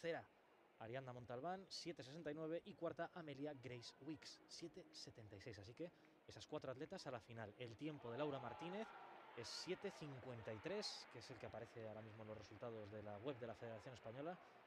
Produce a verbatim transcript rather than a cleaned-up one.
tercera Ariadna Montalbán, siete sesenta y nueve, y cuarta Amelia Grace Wicks, siete setenta y seis. Así que esas cuatro atletas a la final. El tiempo de Laura Martínez es siete cincuenta y tres, que es el que aparece ahora mismo en los resultados de la web de la Federación Española,